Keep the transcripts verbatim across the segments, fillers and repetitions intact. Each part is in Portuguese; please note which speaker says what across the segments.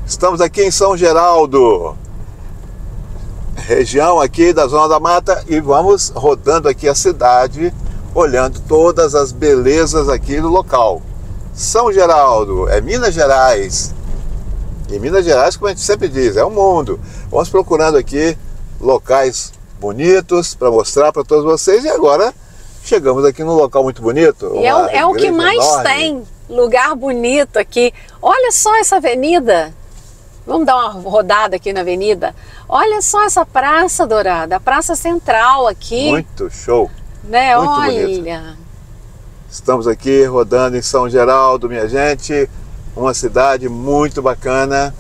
Speaker 1: Estamos aqui em São Geraldo, região aqui da Zona da Mata, e vamos rodando aqui a cidade, olhando todas as belezas aqui do local. São Geraldo é Minas Gerais. E Minas Gerais, como a gente sempre diz, é o mundo. Vamos procurando aqui locais bonitos para mostrar para todos vocês. E agora chegamos aqui num local muito bonito.
Speaker 2: E é, o, é o que mais enorme. Tem lugar bonito aqui. Olha só essa avenida. Vamos dar uma rodada aqui na avenida. Olha só essa praça, Dourada, a praça central aqui.
Speaker 1: Muito show.
Speaker 2: Né?
Speaker 1: Muito
Speaker 2: Olha.
Speaker 1: Bonito. Estamos aqui rodando em São Geraldo, minha gente. Uma cidade muito bacana.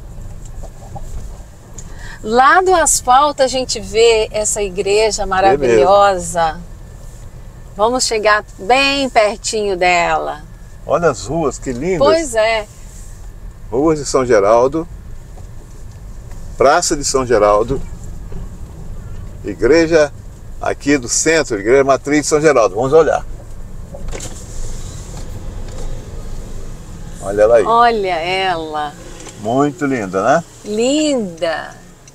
Speaker 2: Lá do asfalto a gente vê essa igreja maravilhosa. Vamos chegar bem pertinho dela.
Speaker 1: Olha as ruas, que lindas.
Speaker 2: Pois é.
Speaker 1: Ruas de São Geraldo. Praça de São Geraldo. Igreja aqui do centro, Igreja Matriz de São Geraldo. Vamos olhar. Olha ela aí.
Speaker 2: Olha ela.
Speaker 1: Muito linda, né?
Speaker 2: Linda.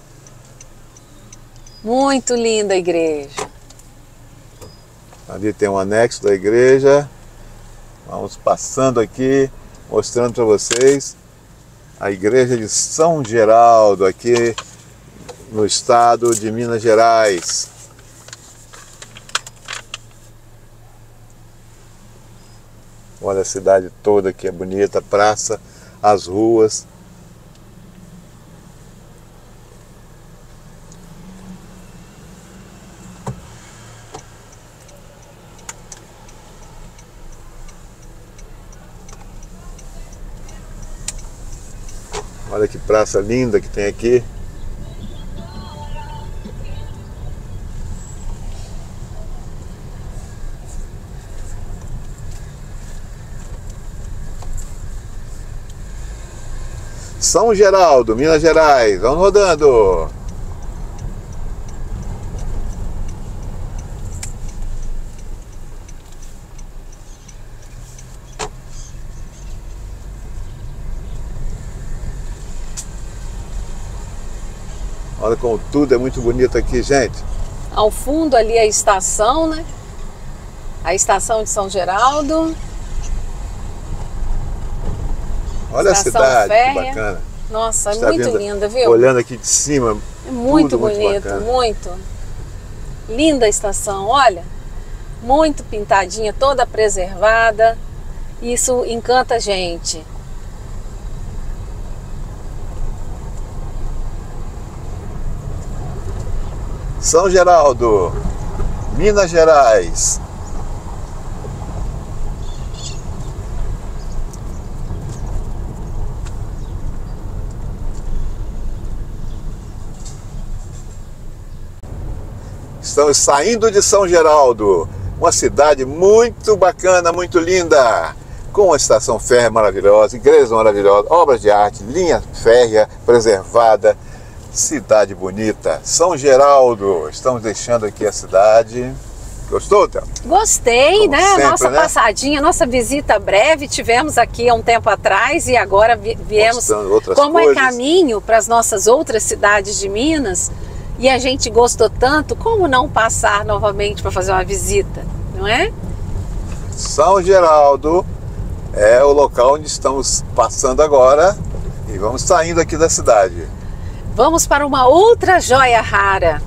Speaker 2: Muito linda a igreja.
Speaker 1: Ali tem um anexo da igreja. Vamos passando aqui, mostrando para vocês a igreja de São Geraldo, aqui no estado de Minas Gerais. Olha a cidade toda que é bonita, a praça, as ruas. Olha que praça linda que tem aqui. São Geraldo, Minas Gerais. Vamos rodando. Olha como tudo é muito bonito aqui, gente.
Speaker 2: Ao fundo ali a estação, né? A estação de São Geraldo.
Speaker 1: Olha
Speaker 2: estação
Speaker 1: a cidade,
Speaker 2: férrea.
Speaker 1: que bacana.
Speaker 2: Nossa, é
Speaker 1: Está
Speaker 2: muito
Speaker 1: vendo,
Speaker 2: linda, viu?
Speaker 1: Olhando aqui de cima.
Speaker 2: É muito
Speaker 1: tudo
Speaker 2: bonito,
Speaker 1: muito,
Speaker 2: muito. Linda a estação, olha. Muito pintadinha, toda preservada. Isso encanta a gente.
Speaker 1: São Geraldo, Minas Gerais. Estamos saindo de São Geraldo, uma cidade muito bacana, muito linda, com uma estação férrea maravilhosa, igreja maravilhosa, obras de arte, linha férrea preservada, cidade bonita. São Geraldo, estamos deixando aqui a cidade. Gostou, Théo?
Speaker 2: Gostei,
Speaker 1: Como
Speaker 2: né?
Speaker 1: sempre,
Speaker 2: Nossa
Speaker 1: né?
Speaker 2: passadinha, nossa visita breve, tivemos aqui há um tempo atrás e agora vi viemos, como
Speaker 1: coisas.
Speaker 2: É caminho para as nossas outras cidades de Minas, e a gente gostou tanto, como não passar novamente para fazer uma visita, não é?
Speaker 1: São Geraldo é o local onde estamos passando agora e vamos saindo aqui da cidade.
Speaker 2: Vamos para uma outra joia rara.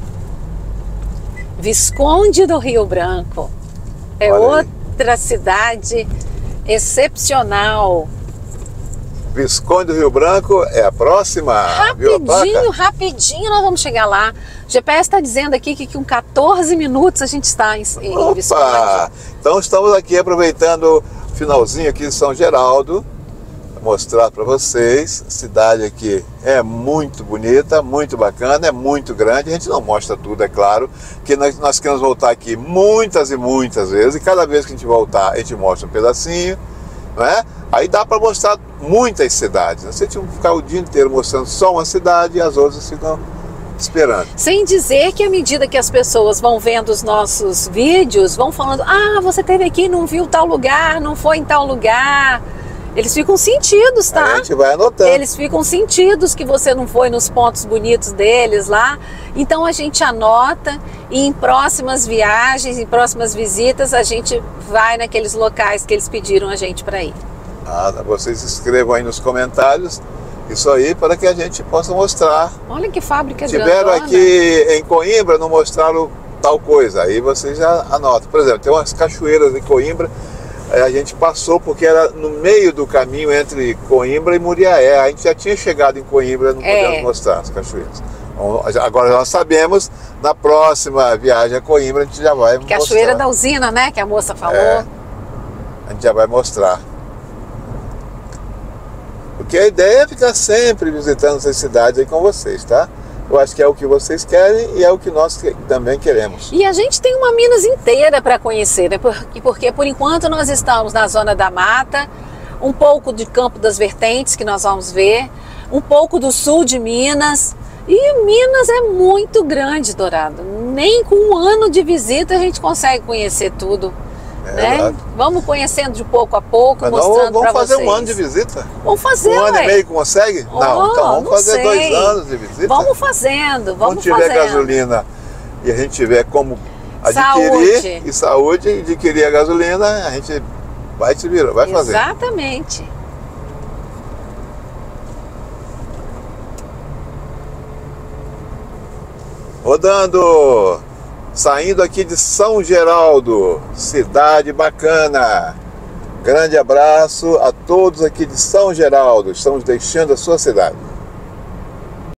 Speaker 2: Visconde do Rio Branco. É outra cidade excepcional.
Speaker 1: Visconde do Rio Branco é a próxima.
Speaker 2: Rapidinho, rapidinho nós vamos chegar lá. O G P S está dizendo aqui que com quatorze minutos a gente está em, em
Speaker 1: Opa!
Speaker 2: Visconde.
Speaker 1: Então estamos aqui aproveitando o finalzinho aqui de São Geraldo, mostrar para vocês. A cidade aqui é muito bonita, muito bacana, é muito grande. A gente não mostra tudo, é claro, que nós, nós queremos voltar aqui muitas e muitas vezes, e cada vez que a gente voltar, a gente mostra um pedacinho, não é? Aí dá para mostrar muitas cidades. Se a gente ficar o dia inteiro mostrando só uma cidade, e as outras ficam esperando.
Speaker 2: Sem dizer que à medida que as pessoas vão vendo os nossos vídeos, vão falando: ah, você esteve aqui, não viu tal lugar, não foi em tal lugar. Eles ficam sentidos, tá?
Speaker 1: A gente vai anotando.
Speaker 2: Eles ficam sentidos que você não foi nos pontos bonitos deles lá. Então a gente anota e em próximas viagens, em próximas visitas, a gente vai naqueles locais que eles pediram a gente para ir.
Speaker 1: Ah, vocês escrevam aí nos comentários isso aí para que a gente possa mostrar.
Speaker 2: Olha que fábrica grandona.
Speaker 1: Tiveram aqui em Coimbra, não mostraram tal coisa. Aí vocês já anotam. Por exemplo, tem umas cachoeiras em Coimbra. A gente passou porque era no meio do caminho entre Coimbra e Muriaé. A gente já tinha chegado em Coimbra, não podemos é. mostrar as cachoeiras. Agora nós sabemos, na próxima viagem a Coimbra a gente já vai mostrar.
Speaker 2: Cachoeira da Usina, né? Que a moça falou.
Speaker 1: É, a gente já vai mostrar. Porque a ideia é ficar sempre visitando essas cidades aí com vocês, tá? Eu acho que é o que vocês querem e é o que nós também queremos.
Speaker 2: E a gente tem uma Minas inteira para conhecer, né? Porque, porque por enquanto nós estamos na zona da mata, um pouco de Campo das Vertentes que nós vamos ver, um pouco do sul de Minas. E Minas é muito grande, Dourado. Nem com um ano de visita a gente consegue conhecer tudo. É, né? Vamos conhecendo de pouco a pouco,
Speaker 1: mas
Speaker 2: mostrando para vocês.
Speaker 1: Vamos fazer um ano de visita?
Speaker 2: Vamos fazer,
Speaker 1: Um ano
Speaker 2: ué.
Speaker 1: e meio consegue?
Speaker 2: Oh,
Speaker 1: não, então vamos
Speaker 2: não
Speaker 1: fazer
Speaker 2: sei.
Speaker 1: dois anos de visita.
Speaker 2: Vamos fazendo, vamos
Speaker 1: Quando tiver
Speaker 2: fazendo.
Speaker 1: gasolina e a gente tiver como adquirir
Speaker 2: saúde.
Speaker 1: e saúde, adquirir a gasolina, a gente vai se virar, vai fazer.
Speaker 2: Exatamente.
Speaker 1: Rodando, saindo aqui de São Geraldo, cidade bacana. Grande abraço a todos aqui de São Geraldo. Estamos deixando a sua cidade.